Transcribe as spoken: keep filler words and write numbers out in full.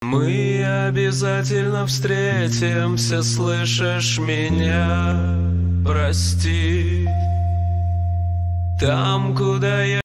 Мы обязательно встретимся, слышишь меня? Прости, там, куда я